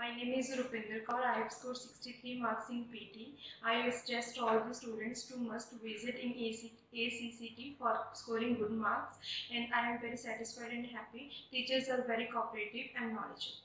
My name is Rupinder. I have scored 63 marks in PT. I suggest all the students to must visit in ACCT for scoring good marks, and I am very satisfied and happy. Teachers are very cooperative and knowledgeable.